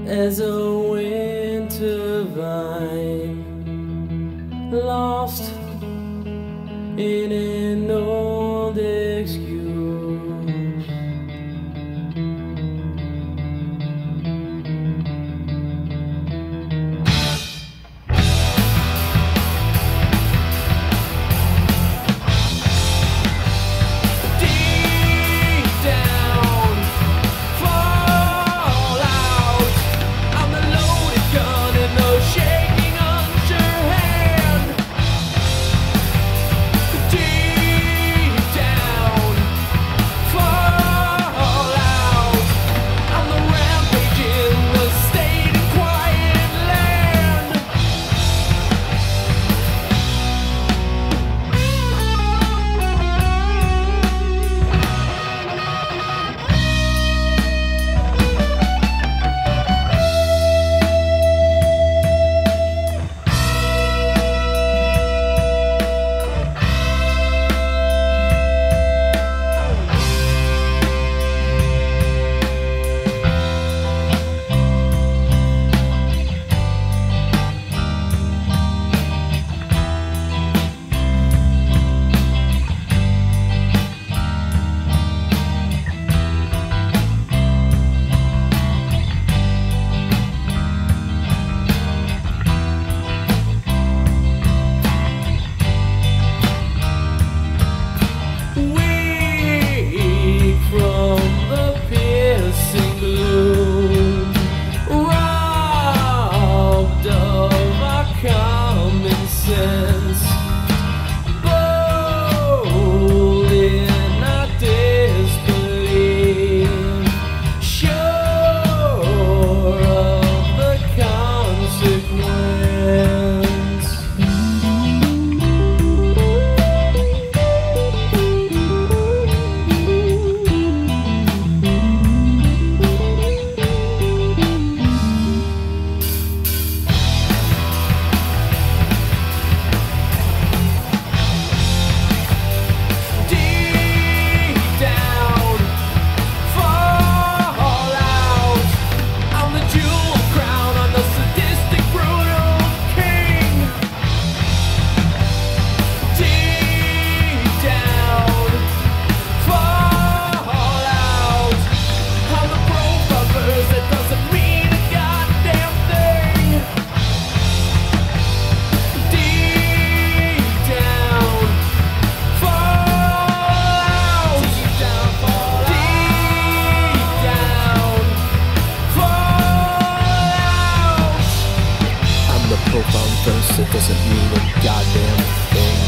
as a winter vine, lost in an old excuse. It doesn't mean a goddamn thing.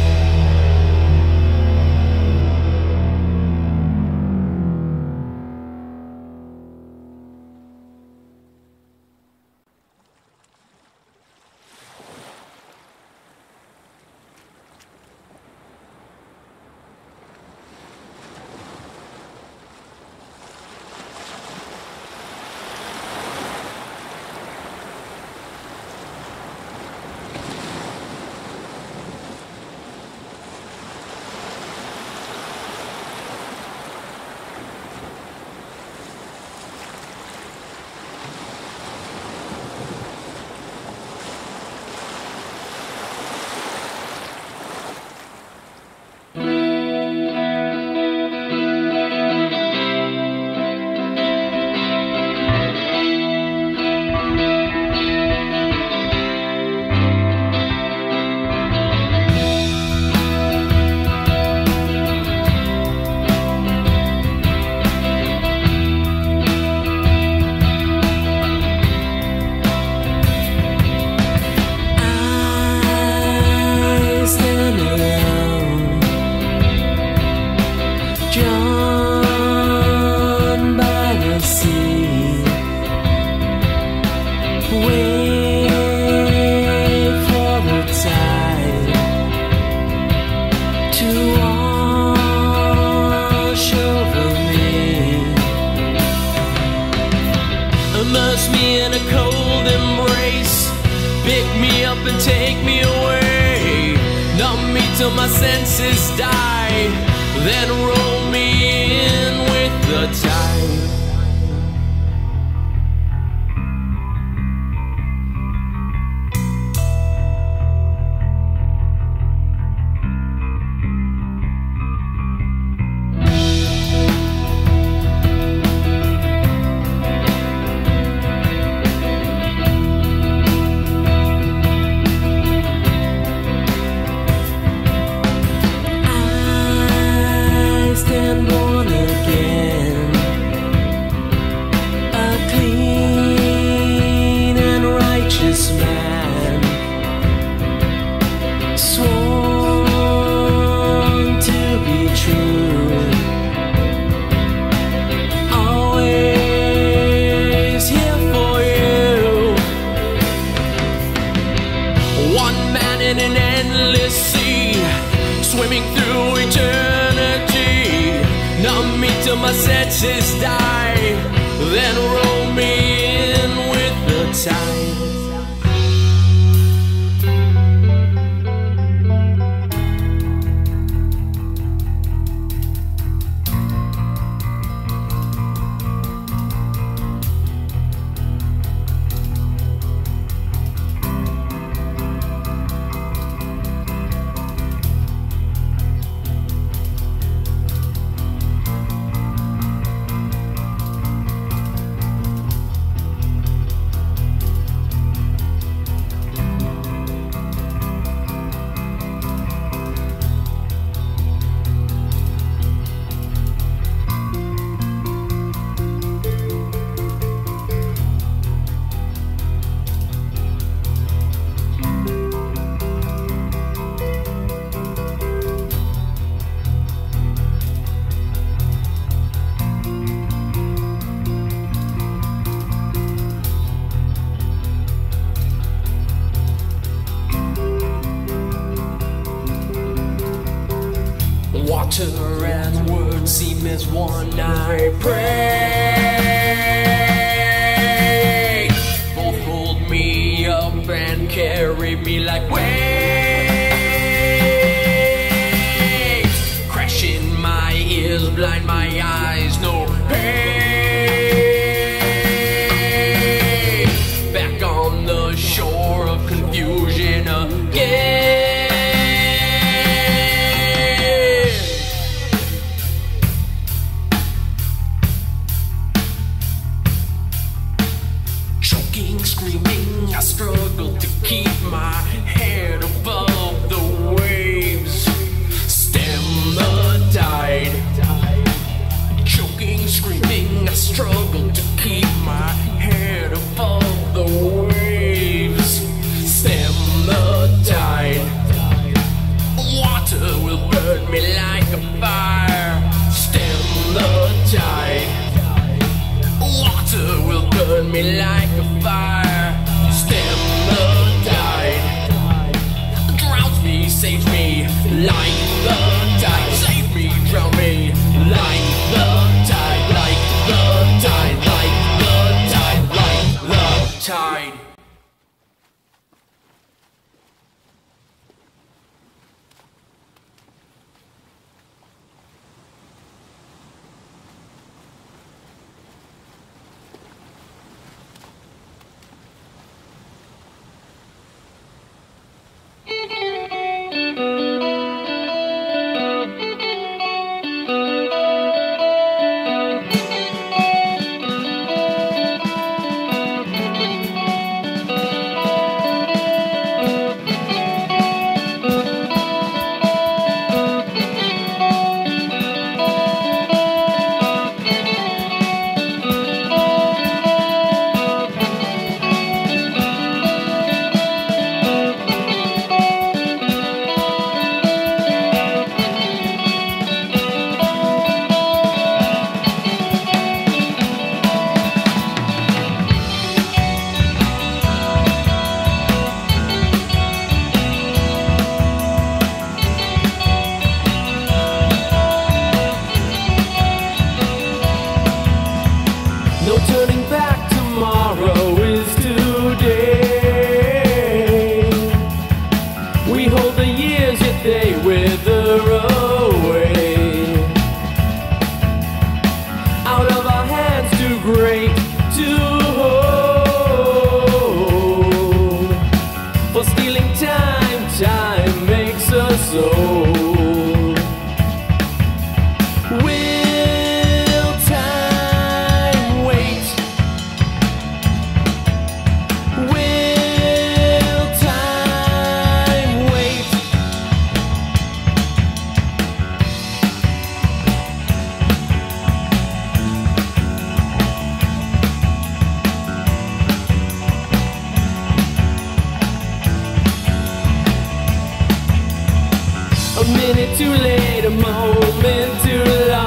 Immerse me in a cold embrace, pick me up and take me away, numb me till my senses die, then roll me in with the tide. righteous man, sworn to be true, always here for you. One man in an endless sea, swimming through eternity. Numb me till my senses die, then roll me in with the tide. Water and words seem as one. I pray, both hold me up and carry me like waves. Crash in my ears, blind my eyes, no pain. Back on the shore of confusion again. Screaming, I struggle to keep my head above the waves. Stem the tide. Choking, screaming, I struggle to keep my head above the waves. Stem the tide. Water will burn me like a fire. Stem the tide. Water will burn me like a fire. Stem the tide. Drowns me, saves me like the tide. Save me, drown me like the tide. Like the tide. Like the tide. Like the tide. minute too late, a moment too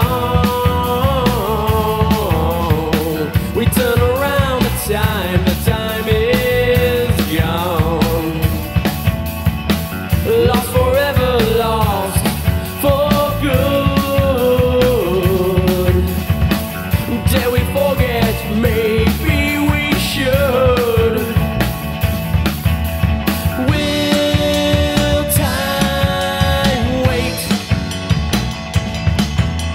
long. We turn around the time is gone. Lost forever, lost for good. Dare we forget? Maybe we should. Will time wait?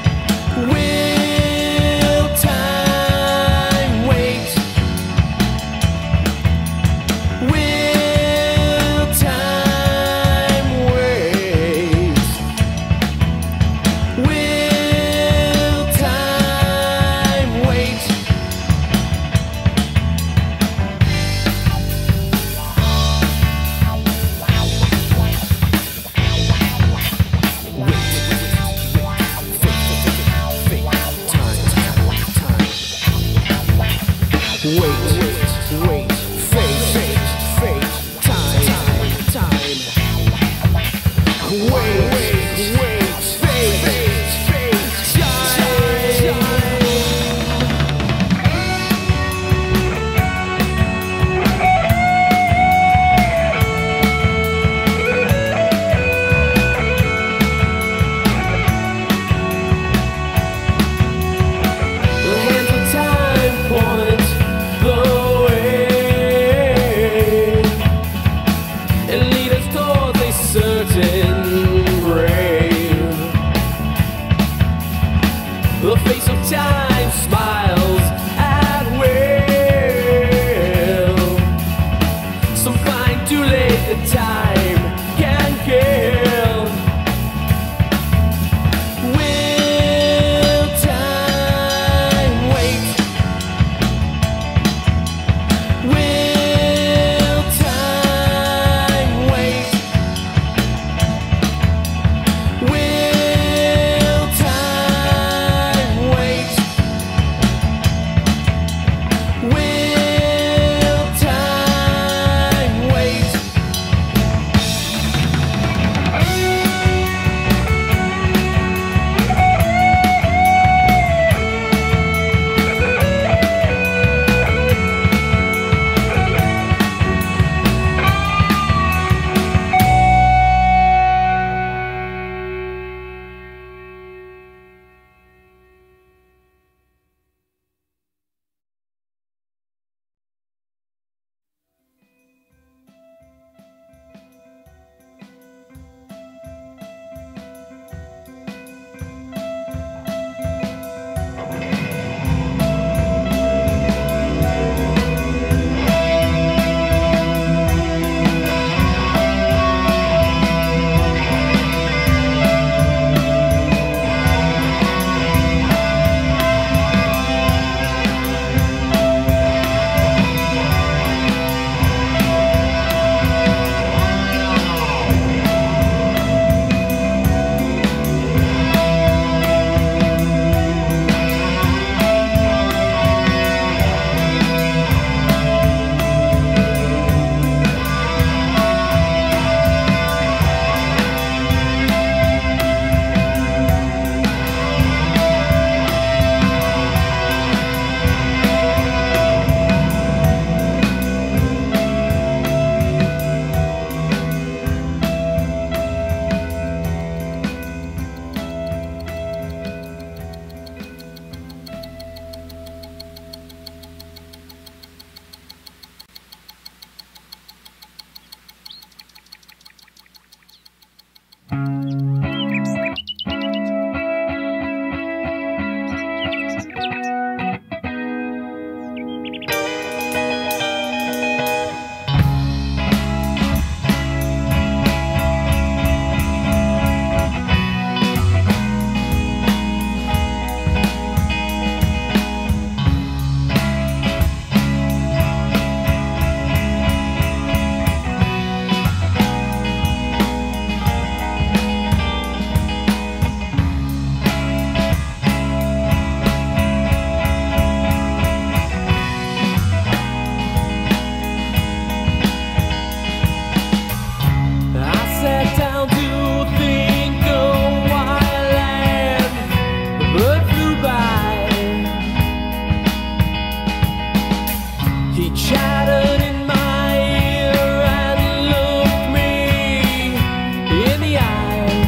pattern in my ear and looked me in the eye.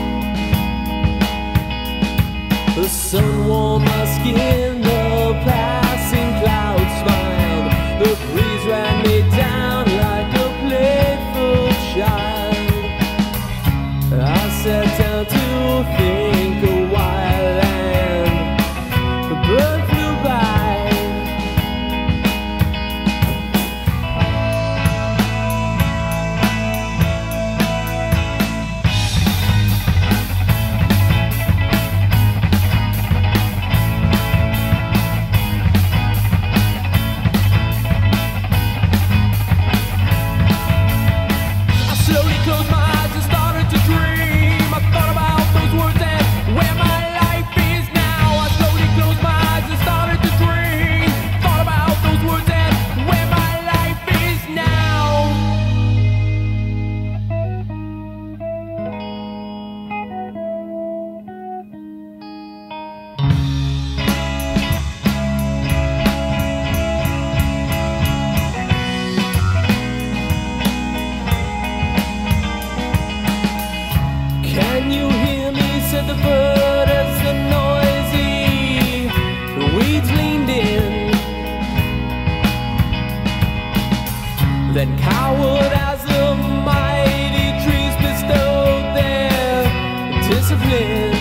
The sun warmed my skin, the passing clouds smiled, the breeze ran me down like a playful child. I sat down to think a while and the bird flew by. I slowly closed my eyes and started to dream. I thought about those words and where my life is now. I slowly closed my eyes and started to dream. Thought about those words and where my life is now. Can you hear me? Said the bird as the noisy weeds leaned in. Then cowered as the mighty trees bestowed their discipline.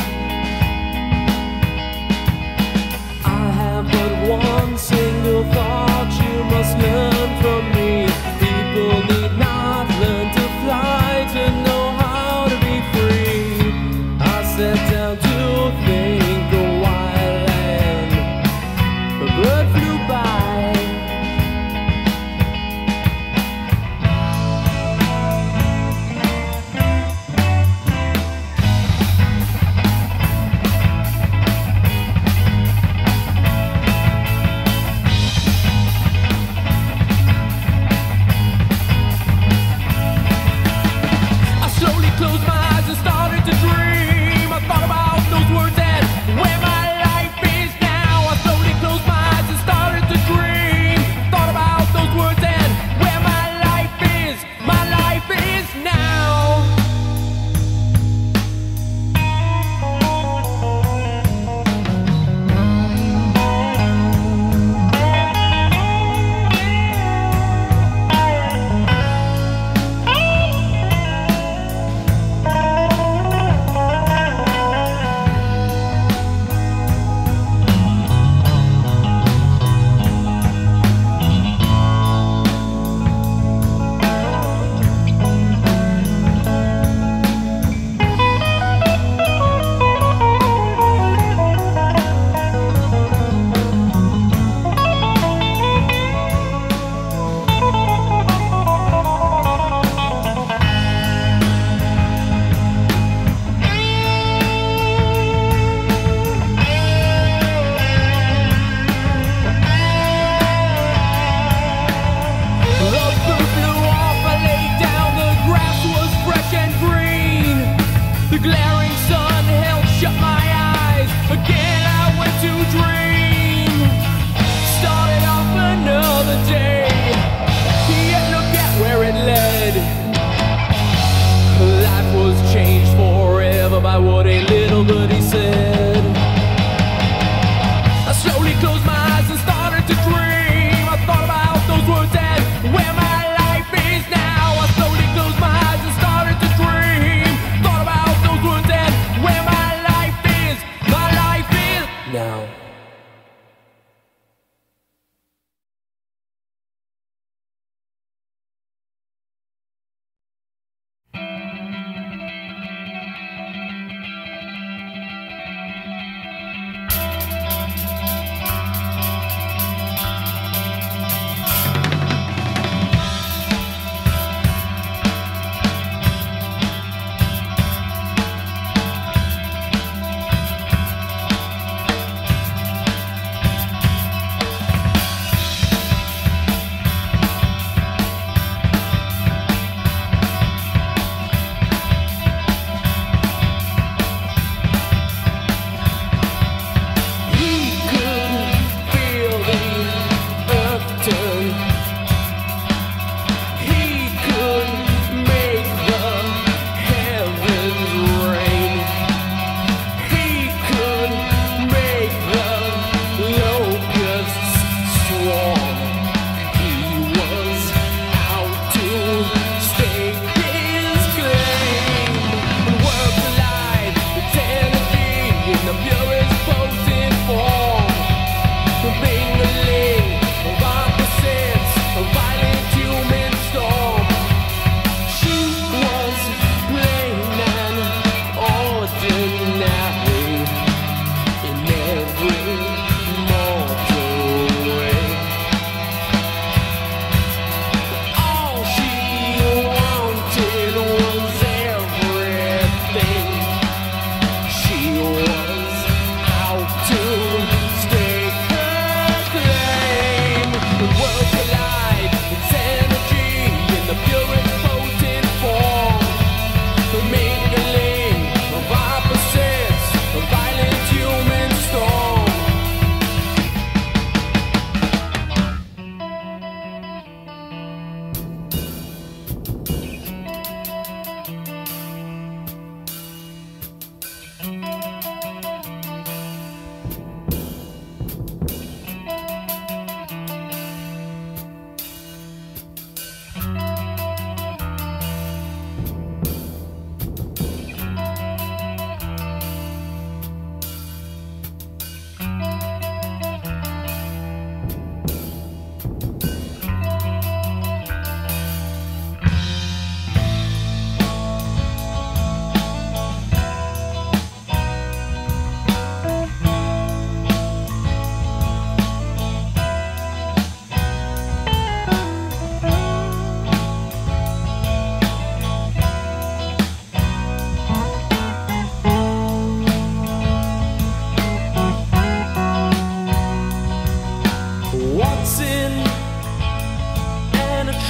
I have but one single thought you must learn from me. People need not learn to fly to know how to be free. I sat down to think a while and a bird flew by.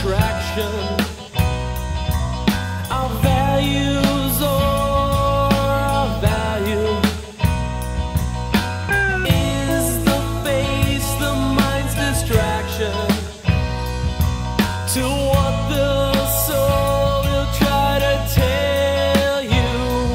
attraction, our values or our value. Is the face the mind's distraction to what the soul will try to tell you?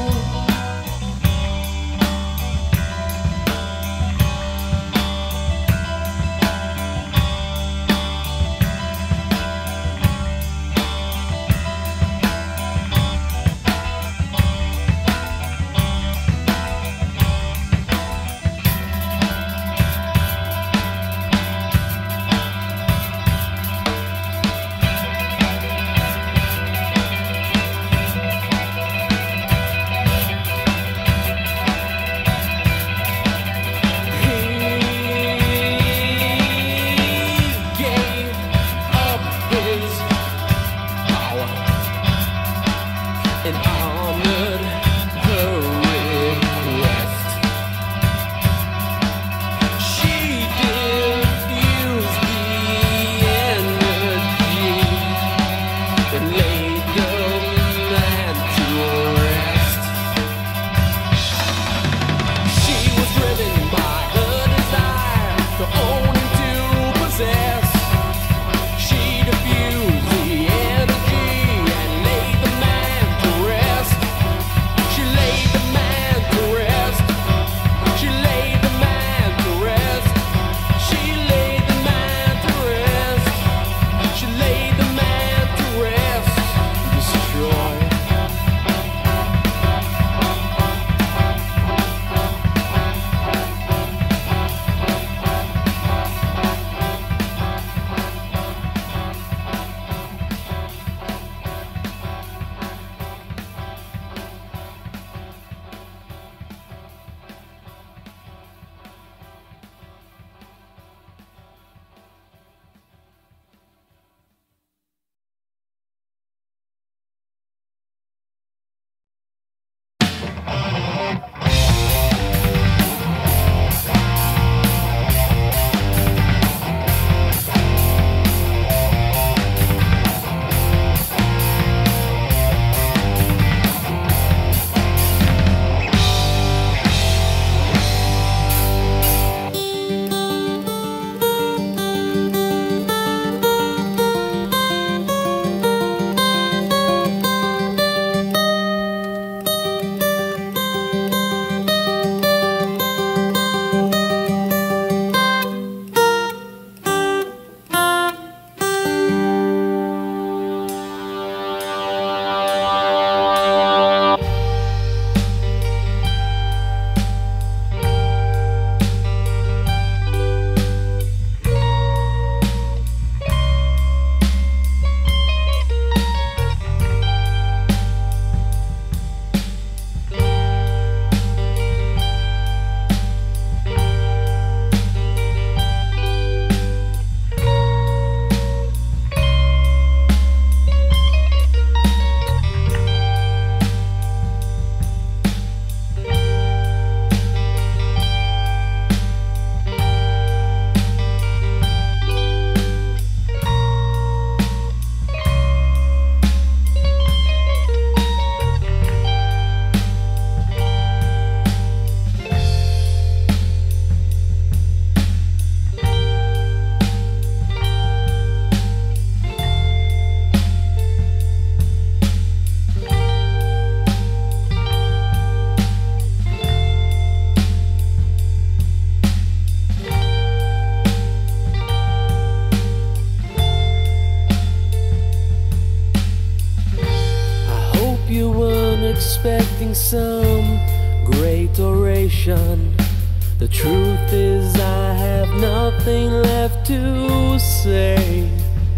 expecting some great oration. The truth is I have nothing left to say.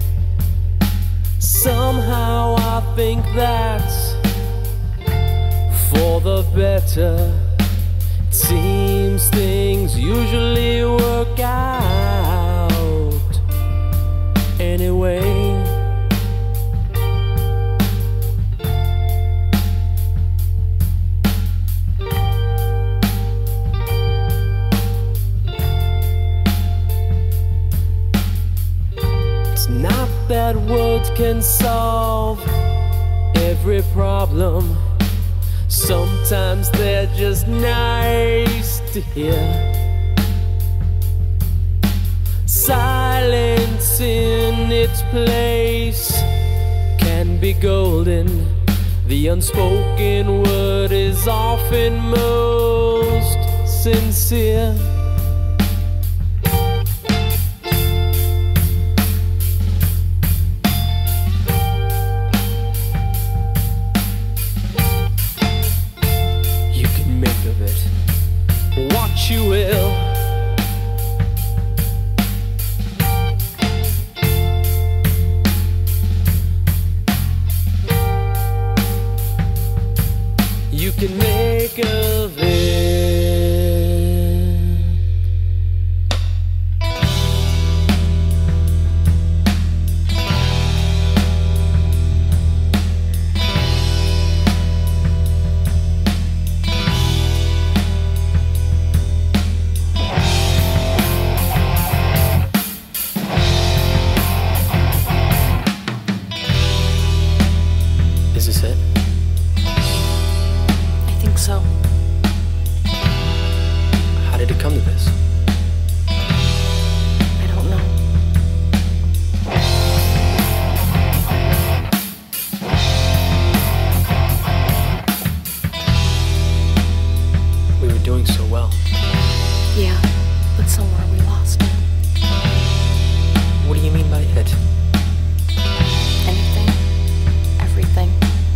Somehow I think that's for the better. It seems things usually work out anyway. Not that words can solve every problem. Sometimes they're just nice to hear. Silence in its place can be golden. The unspoken word is often most sincere. You can make of it what you will. You can make of it. Is this it? So, How did it come to this? I don't know. We were doing so well. Yeah, but somewhere we lost it. What do you mean by it? Anything, everything.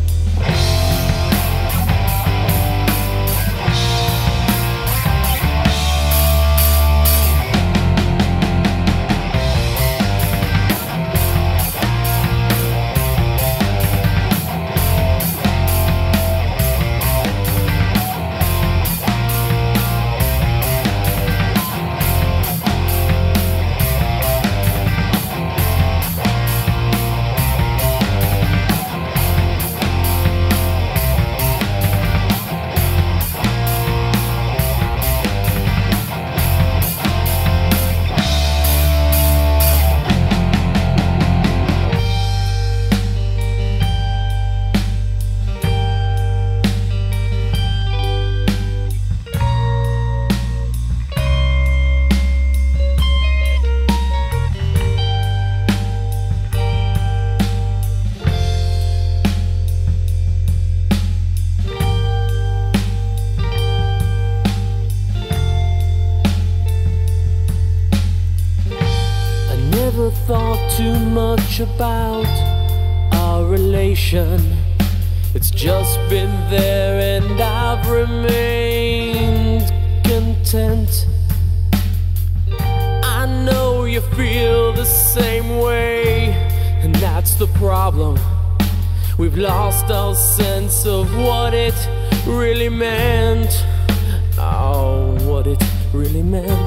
Thought too much about our relation. It's just been there and I've remained content. I know you feel the same way, and that's the problem. We've lost our sense of what it really meant. Oh, what it really meant.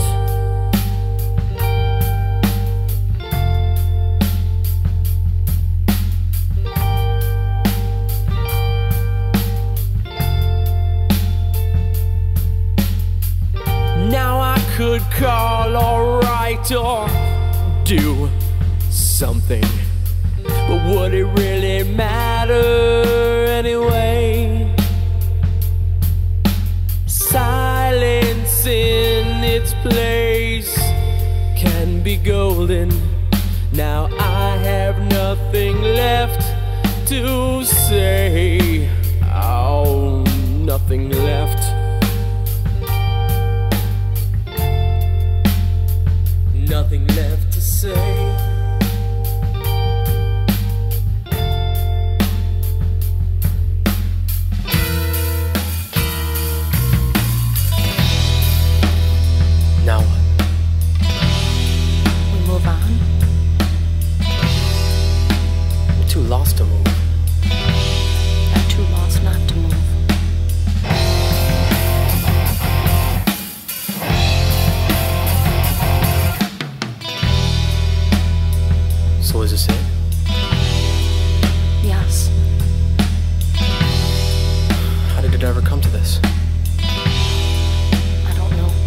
Could call or write or do something, but would it really matter anyway? Silence in its place can be golden. Now I have nothing left to say. Oh, nothing left. Nothing left to say. Now what? We move on. You're too lost to move. I'm too lost not to move. So is this it? Yes. How did it ever come to this? I don't know.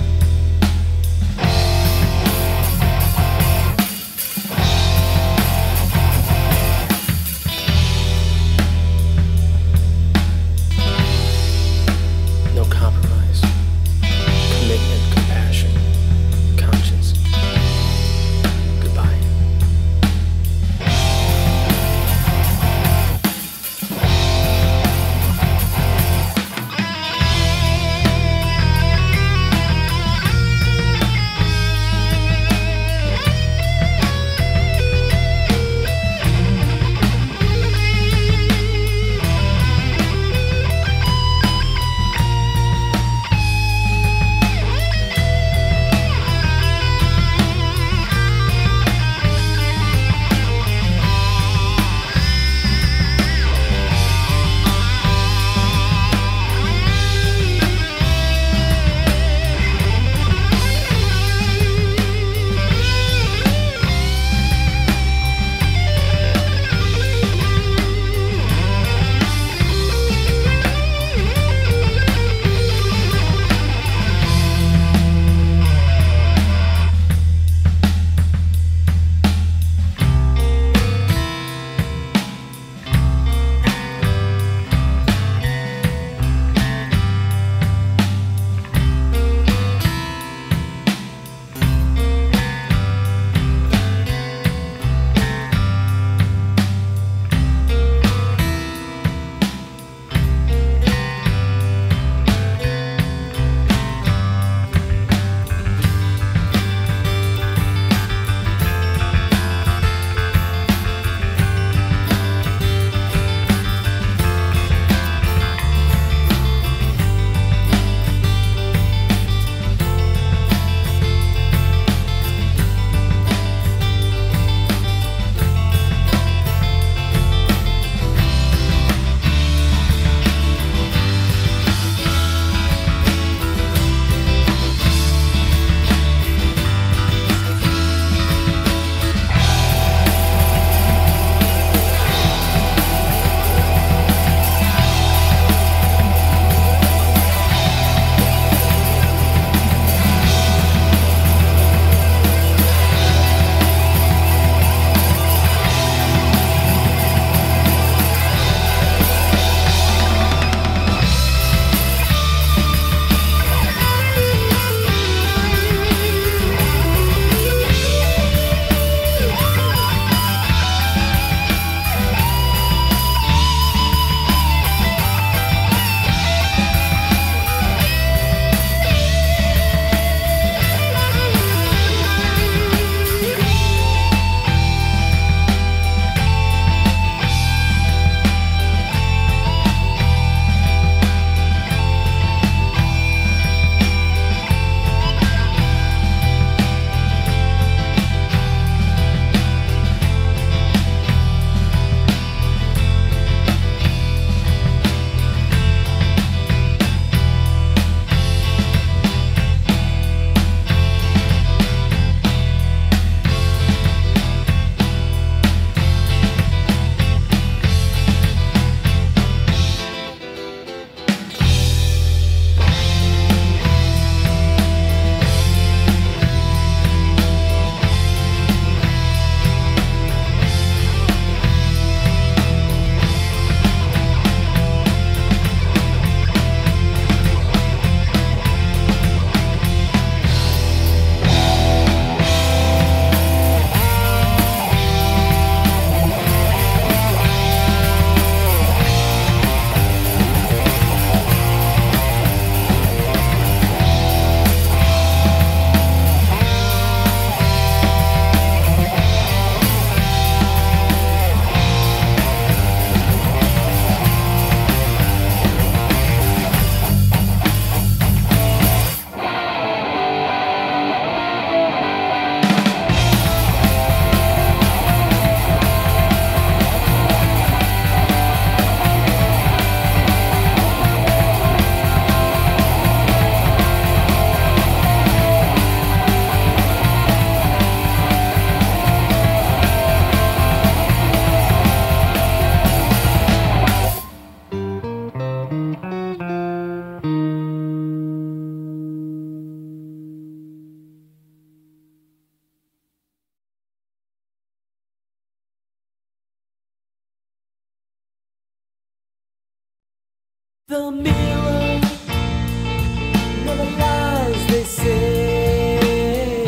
The mirror never lies, they say.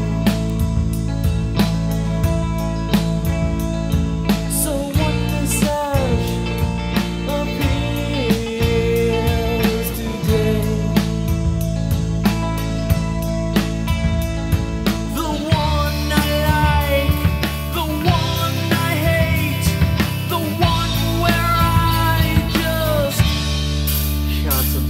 So one visage appears today. The one I like, the one I hate, the one where I just contemplate.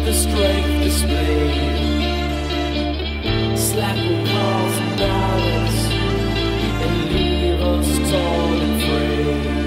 the strength displayed. Slack will cause imbalance and leave us torn and frayed.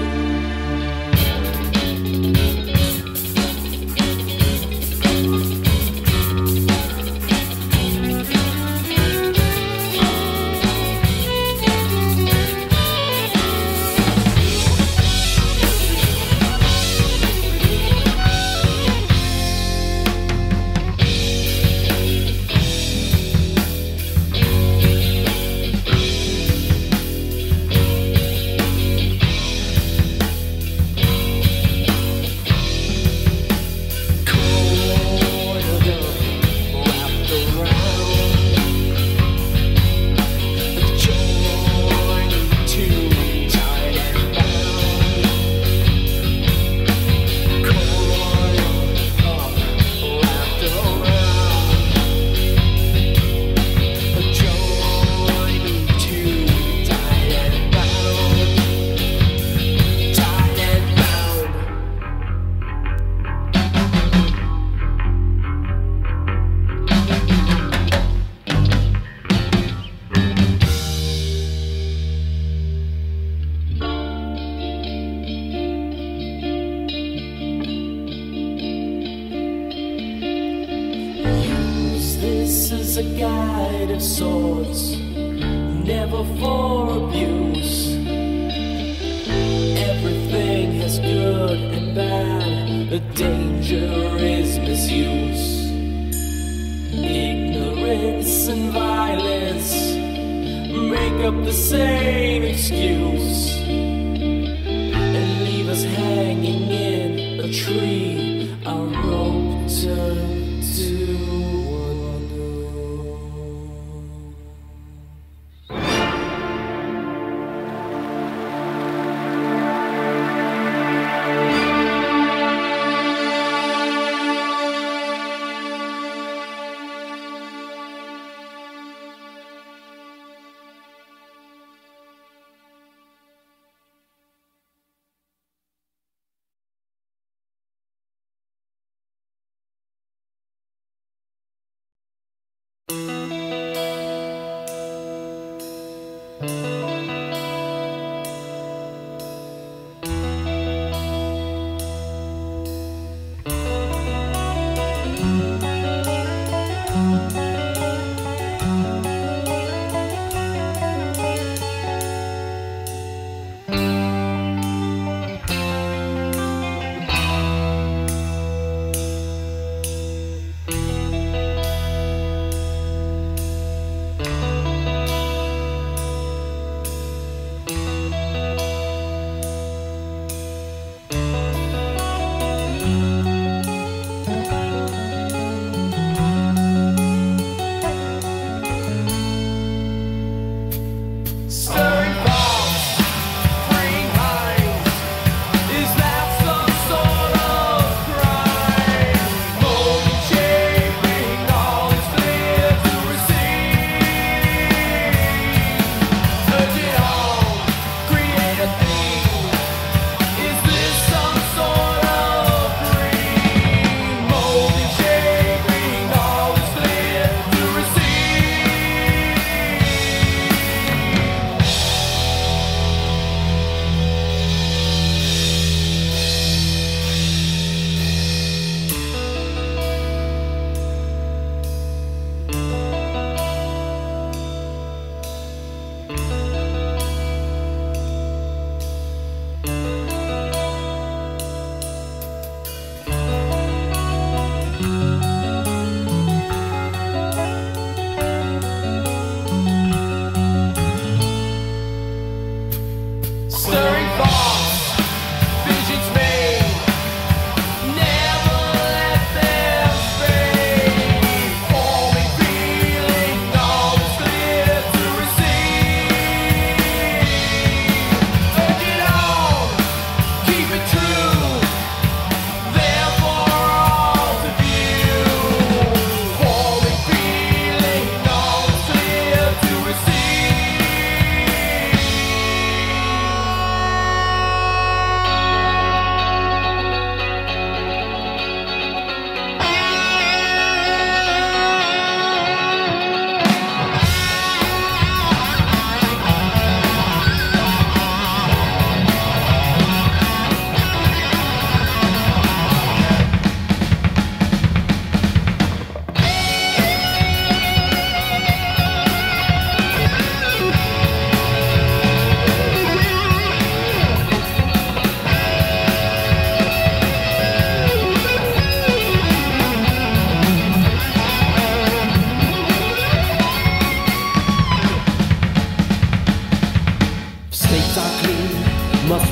Is a guide of sorts, never for abuse. Everything has good and bad, the danger is misuse. Ignorance and violence make up the same excuse and leave us hanging in a tree, a rope turned to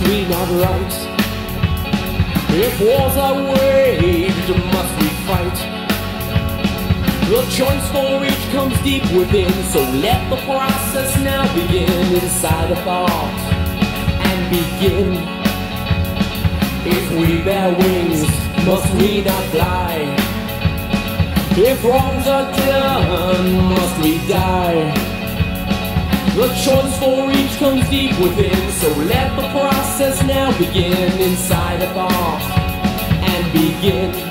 we not right? If wars are waged, must we fight? The choice for each comes deep within, so let the process now begin inside a thought and begin. If we bear wings, must we not fly? If wrongs are done, must we die? The choice for each comes deep within, so let the process now begin inside a thought and begin.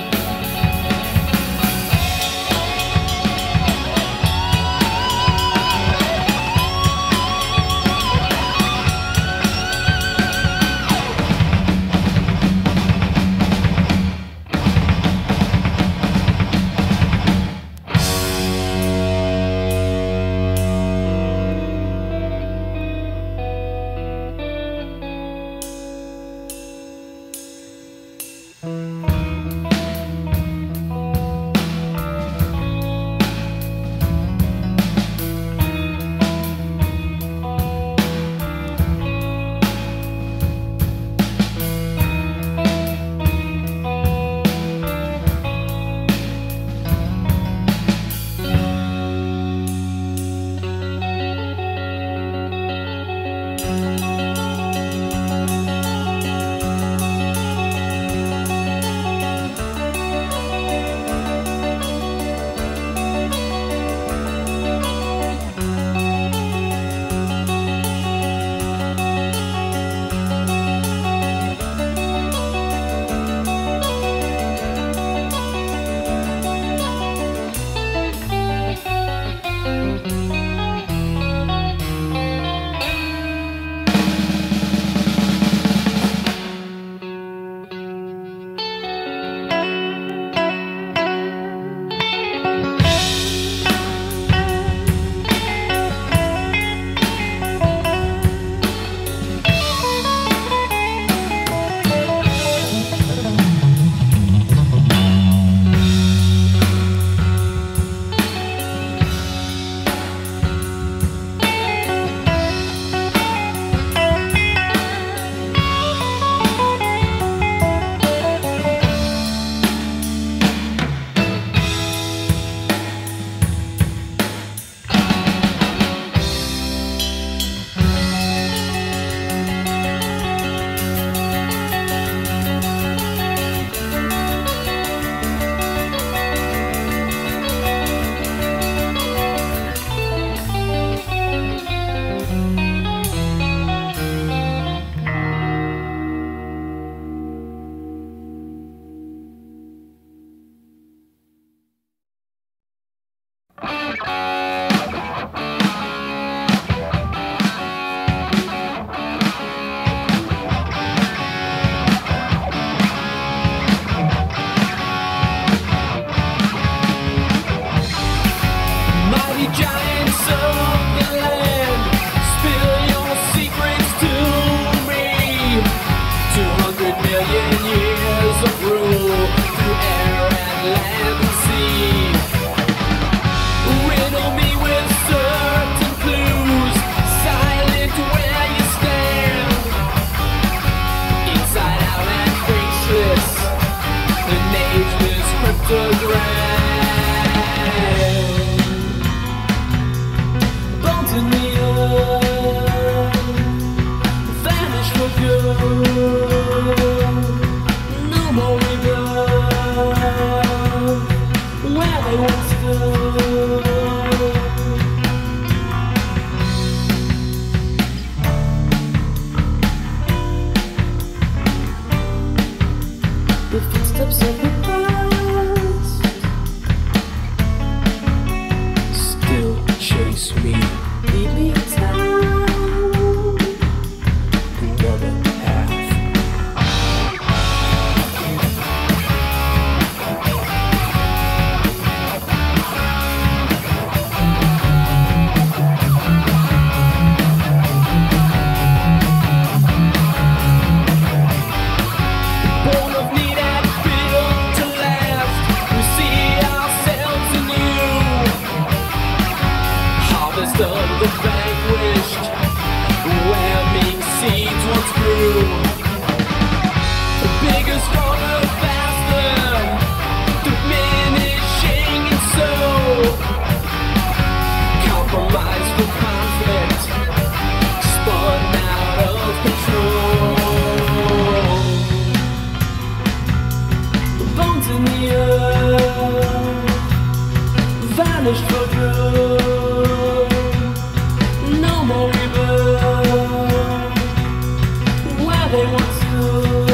vanished for good. No more rebirth where they once stood.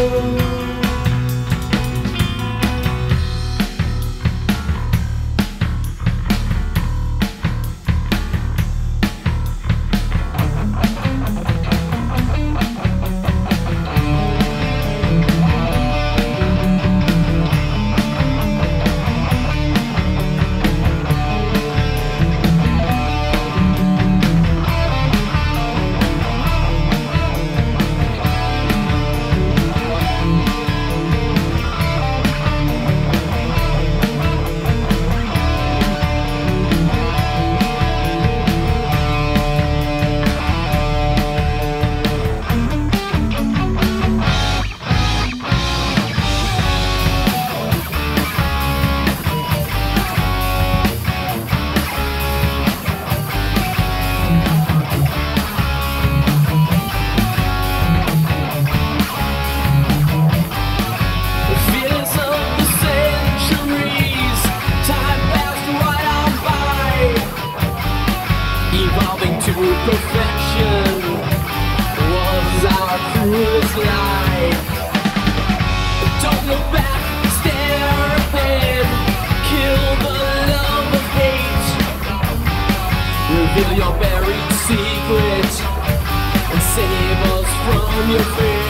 Perfection was our cruelest lie. Don't look back, stare ahead. Kill the love of hate. Reveal your buried secret and save us from your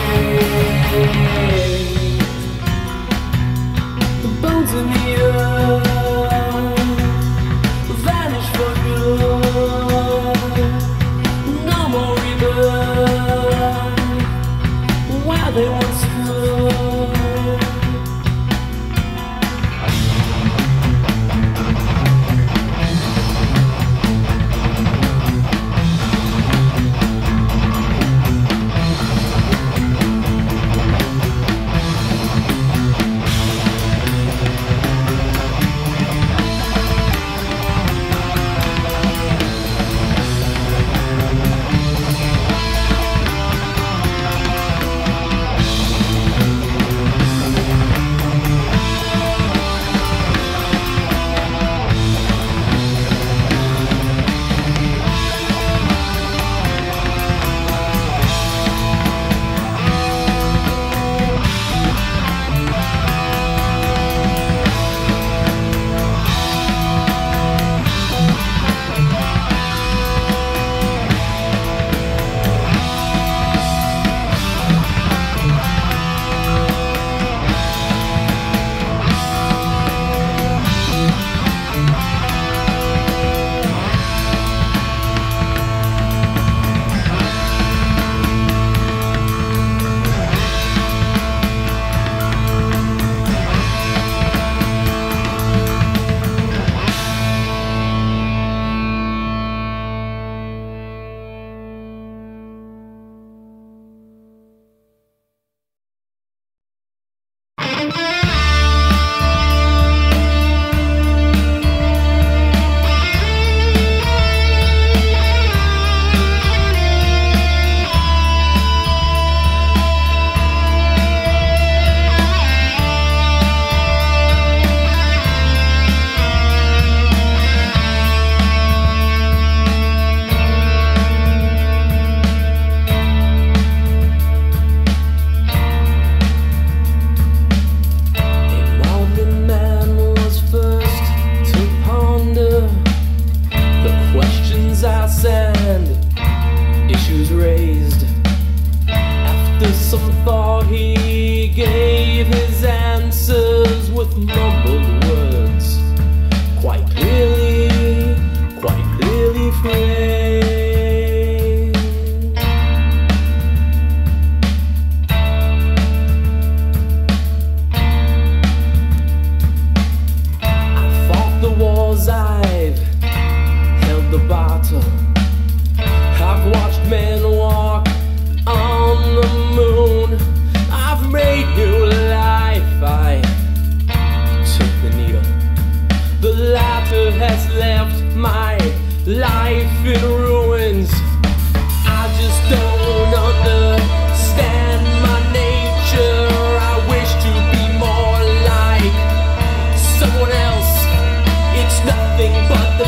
fate. The bones in the earth vanish for good. Where they once stood.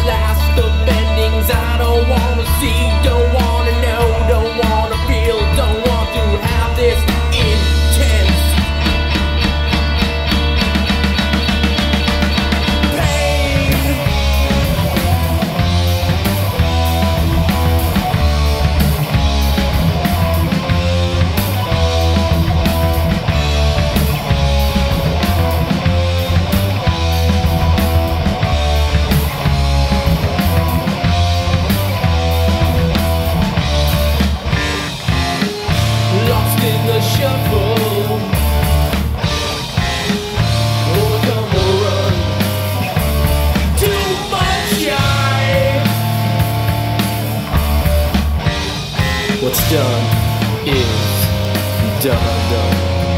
last of endings I don't wanna see, don't wanna know, don't wanna feel, don't want to have this intense shuffle. Overcome or run. Too much What's done is done.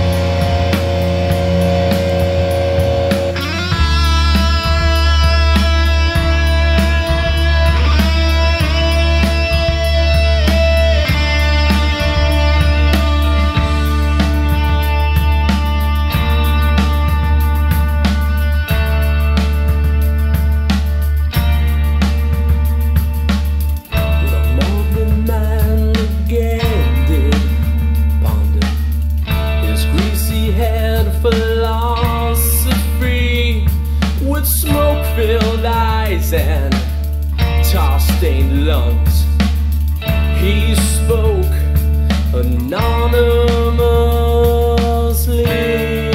And tar-stained lungs. He spoke anonymously.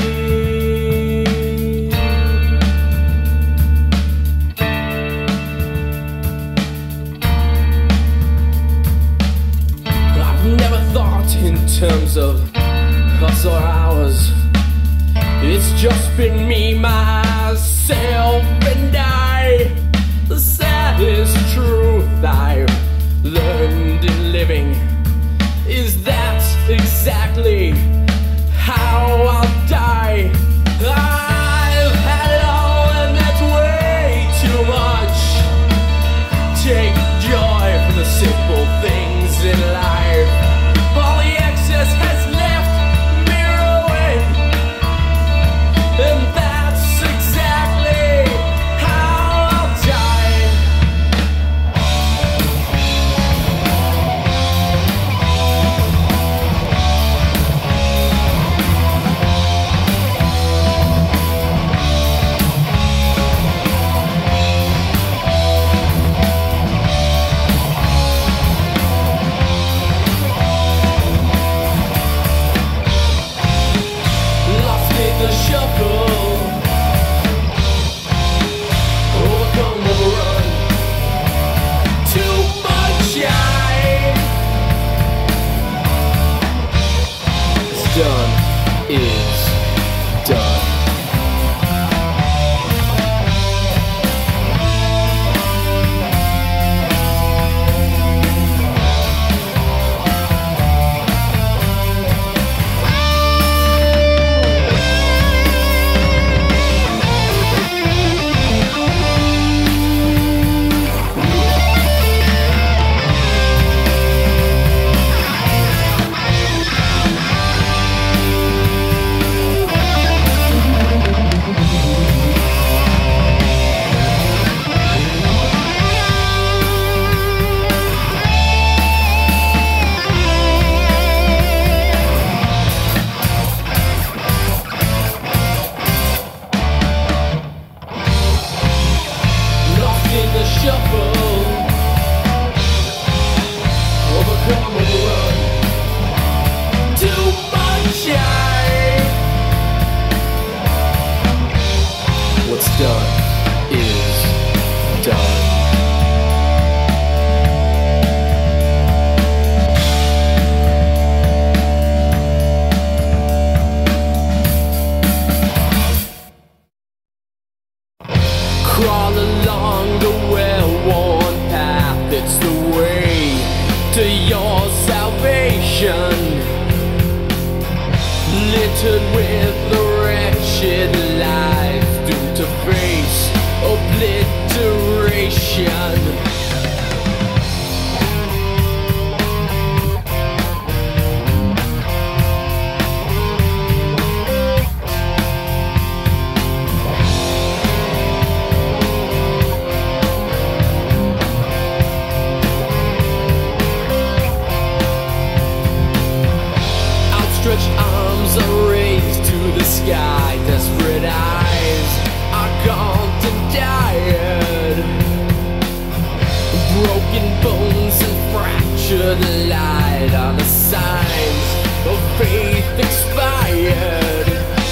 I've never thought in terms of us or ours. It's just been me, myself, and I. The saddest truth I've learned in living is that exactly how I'll die. I've had it all and that's way too much. Take joy from the simple things in life. All the excess has left me ruined, and that's exactly how broken bones and fractured light are the signs of faith expired.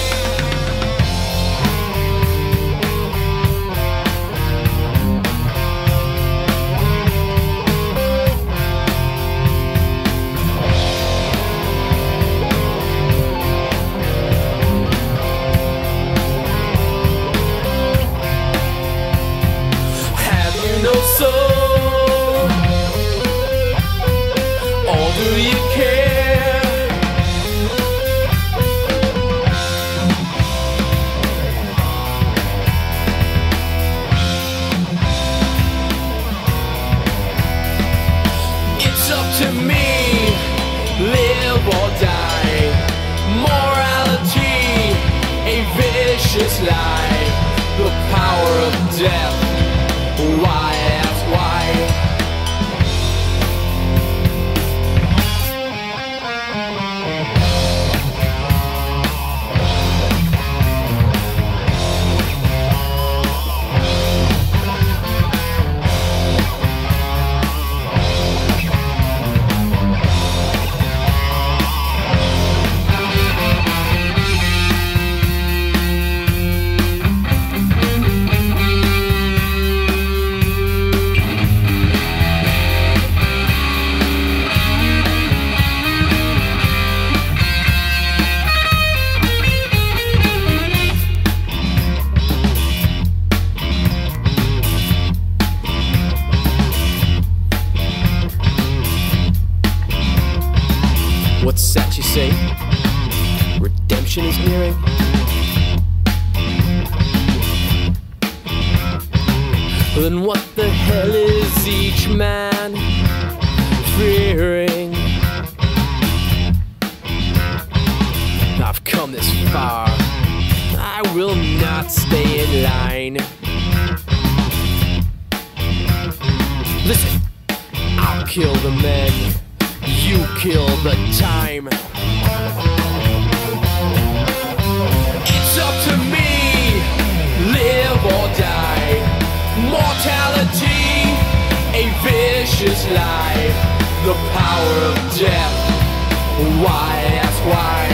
Have you no soul? Or do you care? It's up to me, live or die. Morality, a vicious lie. The power of death. Why ask why? What's that you say? Redemption is nearing. Then what the hell is each man fearing? I've come this far, I will not stay in line. Listen, I'll kill the men, you kill the time. It's up to me, live or die. Mortality, a vicious lie. The power of death. Why ask why?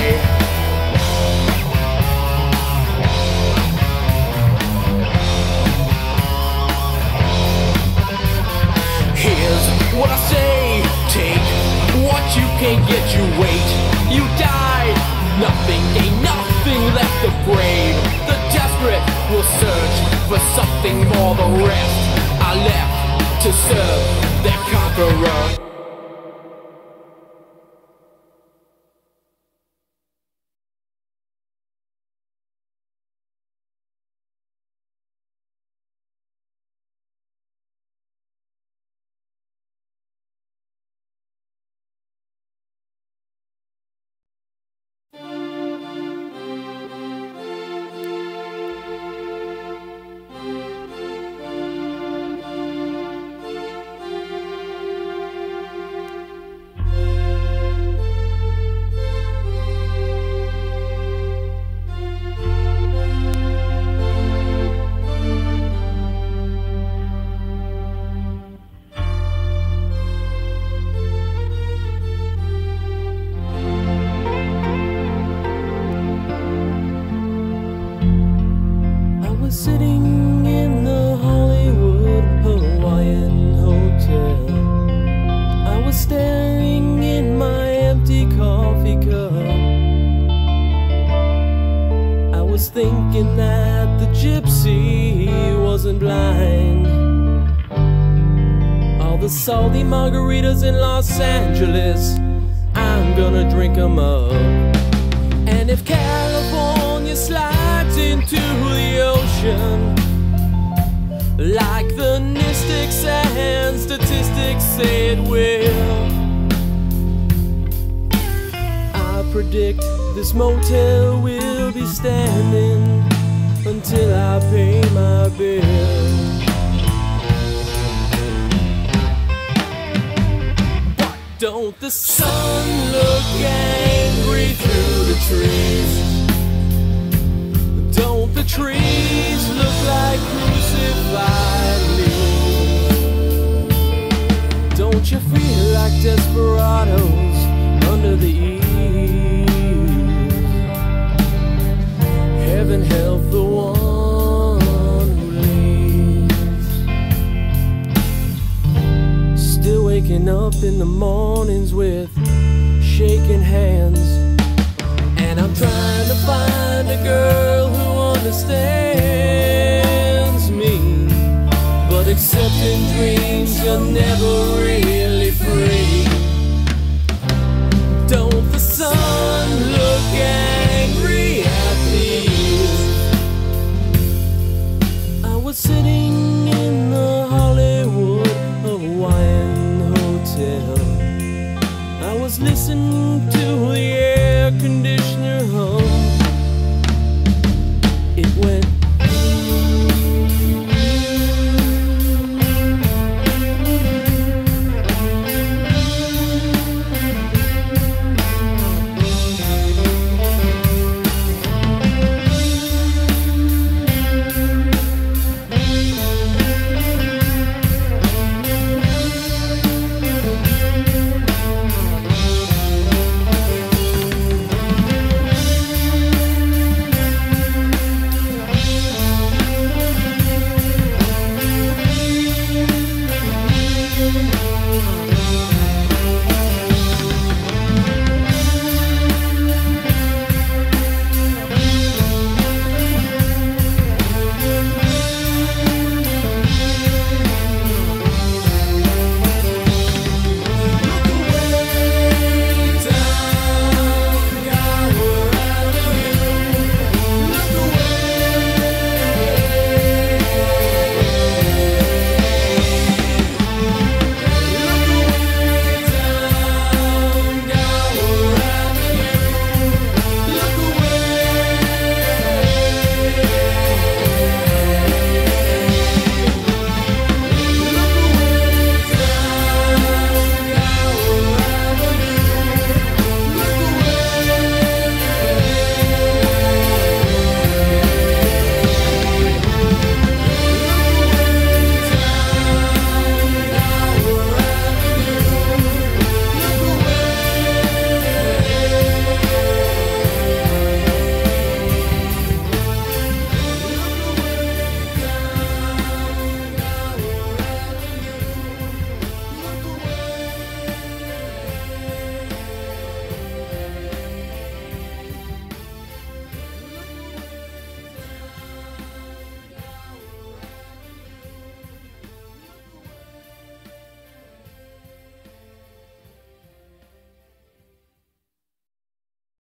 Here's what I say, take what you can get, you wait, you die, nothing gain, nothing left to brave. The desperate will search for something more, the rest are left to serve their conqueror. Sitting in the Hollywood Hawaiian Hotel, I was staring in my empty coffee cup. I was thinking that the gypsy wasn't blind. All the salty margaritas in Los Angeles, I'm gonna drink them up. And if California slides into the ocean, like the mystics and statistics say it will, I predict this motel will be standing until I pay my bill. But don't the sun look angry through the trees? Don't the trees look like crucified leaves? Don't you feel like desperados under the eaves? Heaven help the one who leaves. Still waking up in the mornings with shaking hands, and I'm trying to find a girl who understands me. But accepting dreams, you're never really free. Don't the sun look angry at me? I was sitting in the Hollywood Hawaiian Hotel. I was listening to the air conditioner hum. It went